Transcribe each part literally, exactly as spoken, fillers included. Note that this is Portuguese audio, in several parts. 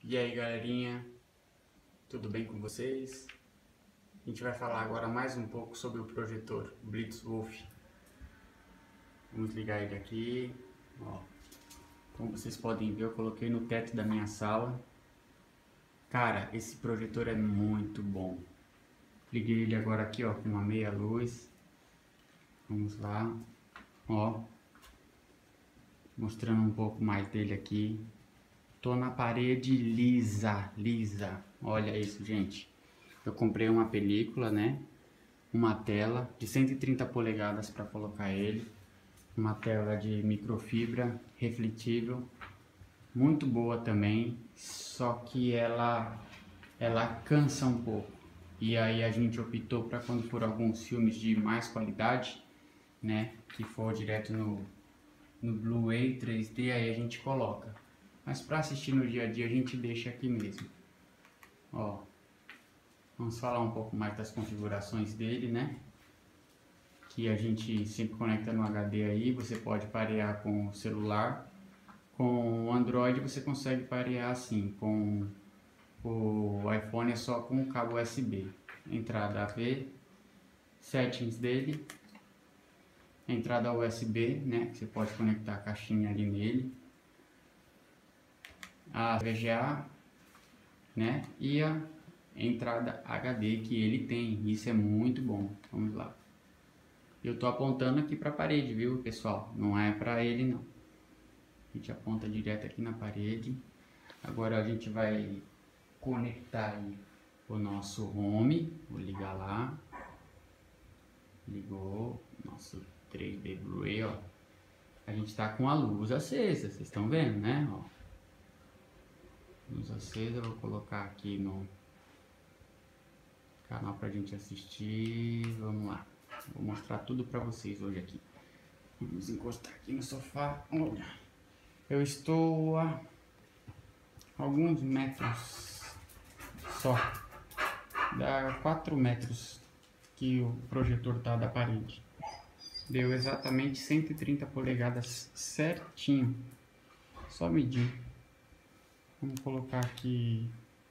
E aí galerinha, tudo bem com vocês? A gente vai falar agora mais um pouco sobre o projetor Blitzwolf. Vamos ligar ele aqui. Ó, como vocês podem ver, eu coloquei no teto da minha sala. Cara, esse projetor é muito bom. Liguei ele agora aqui, ó, com uma meia luz. Vamos lá, ó, mostrando um pouco mais dele aqui. Tô na parede lisa, lisa. Olha isso, gente. Eu comprei uma película, né? Uma tela de cento e trinta polegadas para colocar ele. Uma tela de microfibra refletível, muito boa também. Só que ela, ela cansa um pouco. E aí a gente optou para quando for alguns filmes de mais qualidade, né? Que for direto no, no Blu-ray três D, aí a gente coloca. Mas para assistir no dia a dia a gente deixa aqui mesmo. Ó, vamos falar um pouco mais das configurações dele, né? Que a gente sempre conecta no H D aí. Você pode parear com o celular. Com o Android você consegue parear assim. Com o iPhone é só com o cabo U S B. Entrada A V, settings dele, entrada U S B, né? Você pode conectar a caixinha ali nele. A V G A, né? E a entrada H D que ele tem. Isso é muito bom. Vamos lá. Eu tô apontando aqui para a parede, viu, pessoal? Não é para ele não. A gente aponta direto aqui na parede. Agora a gente vai conectar aí o nosso home. Vou ligar lá. Ligou nosso três D Blu-ray, ó. A gente tá com a luz acesa, vocês estão vendo, né? Ó. Luz acesa, eu vou colocar aqui no canal pra gente assistir. Vamos lá, vou mostrar tudo pra vocês hoje aqui. Vamos encostar aqui no sofá. Olha, eu estou a alguns metros só, dá quatro metros que o projetor tá da parede. Deu exatamente cento e trinta polegadas certinho, só medir. Vamos colocar aqui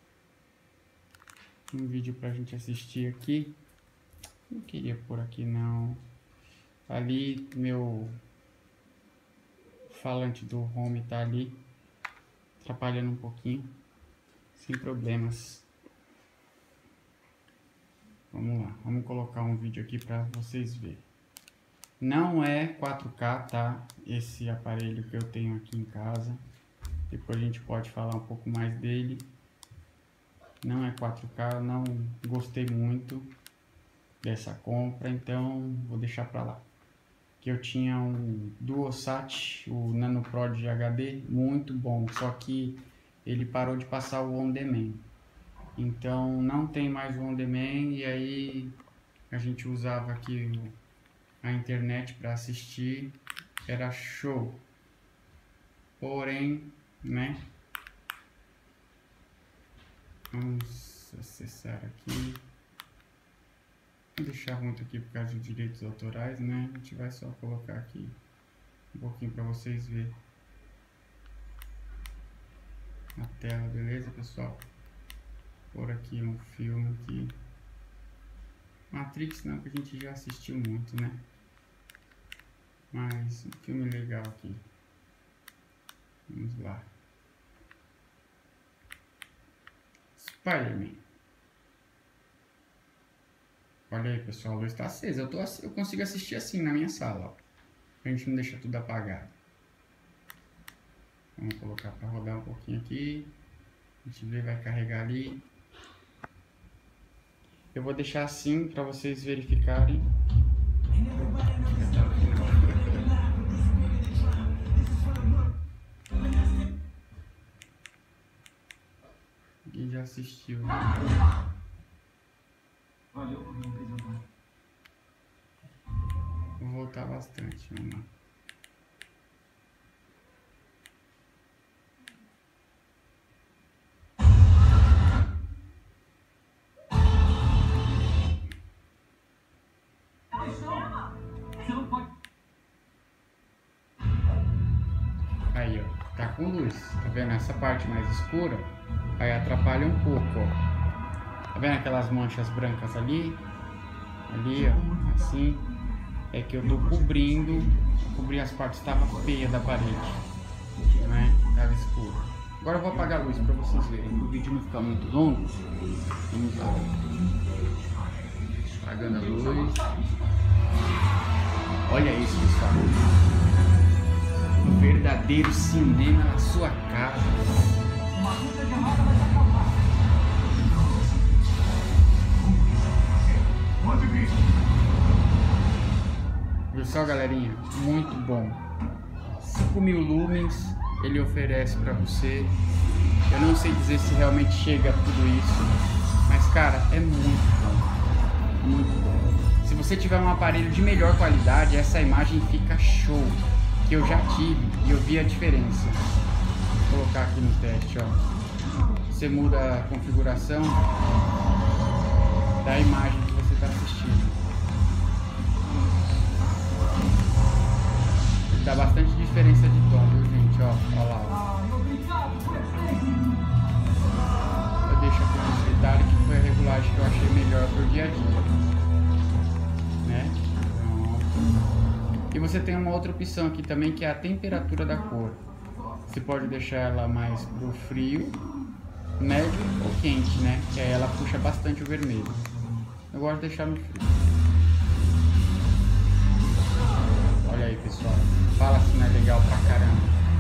um vídeo pra gente assistir aqui. Não queria pôr aqui não. Ali meu falante do home tá ali, atrapalhando um pouquinho. Sem problemas. Vamos lá, vamos colocar um vídeo aqui pra vocês verem. Não é quatro K, tá? Esse aparelho que eu tenho aqui em casa. Depois a gente pode falar um pouco mais dele. Não é quatro K, não gostei muito dessa compra, então vou deixar pra lá. Que eu tinha um Duosat, o Nano Pro de H D, muito bom, só que ele parou de passar o On Demand. Então não tem mais o On Demand e aí a gente usava aqui a internet para assistir, era show. Porém, né? Vamos acessar aqui. Vou deixar muito aqui por causa de direitos autorais, né? A gente vai só colocar aqui um pouquinho para vocês verem a tela, beleza, pessoal? Por aqui um filme aqui. Matrix não, que a gente já assistiu muito, né? Mas um filme legal aqui. Vamos lá. Spider-Man. Olha aí, pessoal, a luz está acesa. Eu, tô, eu consigo assistir assim na minha sala, ó. A gente não deixa tudo apagado. Vamos colocar para rodar um pouquinho aqui. A gente vê, vai carregar ali. Eu vou deixar assim para vocês verificarem. Quem já assistiu? Vou voltar bastante, vamos lá. Aí, ó, tá com luz. Tá vendo? Essa parte mais escura aí atrapalha um pouco, ó. Tá vendo aquelas manchas brancas ali? Ali, ó, assim. É que eu tô cobrindo, cobrir as partes que estavam feias da parede, né? Tava escuro. Agora eu vou apagar a luz para vocês verem, para o vídeo não ficar muito longo. Vamos lá. Apagando a luz. Olha isso, pessoal. Um verdadeiro cinema na sua casa. Viu só, galerinha? Muito bom. cinco mil lumens ele oferece para você. Eu não sei dizer se realmente chega a tudo isso, mas cara, é muito bom. Muito bom. Se você tiver um aparelho de melhor qualidade, essa imagem fica show. Que eu já tive e eu vi a diferença. Vou colocar aqui no teste, ó. Você muda a configuração da imagem que você está assistindo. Dá bastante diferença de tom, viu, gente? Ó, ó lá, ó. Eu deixo aqui nesse detalhe que foi a regulagem que eu achei melhor pro dia a dia, né? Pronto. E você tem uma outra opção aqui também, que é a temperatura da cor. Você pode deixar ela mais pro frio, médio ou quente, né? Que aí ela puxa bastante o vermelho. Eu gosto de deixar no frio. Olha aí, pessoal. Fala se não é legal pra caramba.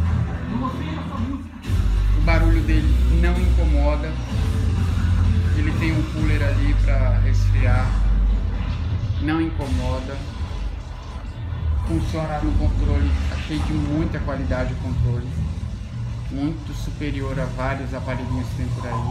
O barulho dele não incomoda. Ele tem um cooler ali pra resfriar. Não incomoda. Funciona no controle. Achei de muita qualidade o controle. Muito superior a vários aparelhinhos que tem por aí.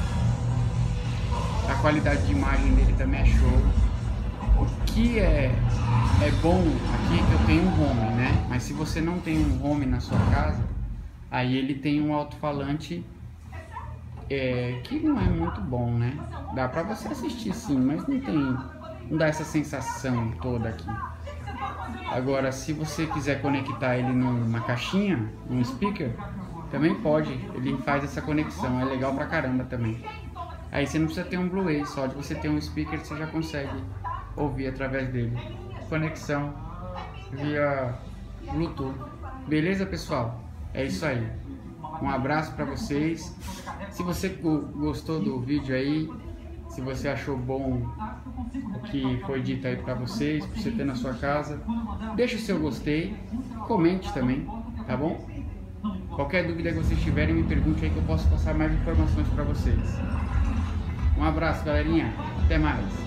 A qualidade de imagem dele também é show. O que é, é bom aqui é que eu tenho um home, né? Mas se você não tem um home na sua casa, aí ele tem um alto-falante é, que não é muito bom, né? Dá pra você assistir sim, mas não tem, não dá essa sensação toda aqui. Agora, se você quiser conectar ele numa caixinha, num speaker, também pode, ele faz essa conexão, é legal pra caramba também. Aí você não precisa ter um Blu-ray, só de você ter um speaker você já consegue ouvir através dele. Conexão via Bluetooth. Beleza, pessoal? É isso aí. Um abraço para vocês. Se você gostou do vídeo aí, se você achou bom o que foi dito aí para vocês, para você ter na sua casa, deixa o seu gostei, comente também, tá bom? Qualquer dúvida que vocês tiverem, me pergunte aí que eu posso passar mais informações para vocês. Um abraço, galerinha. Até mais.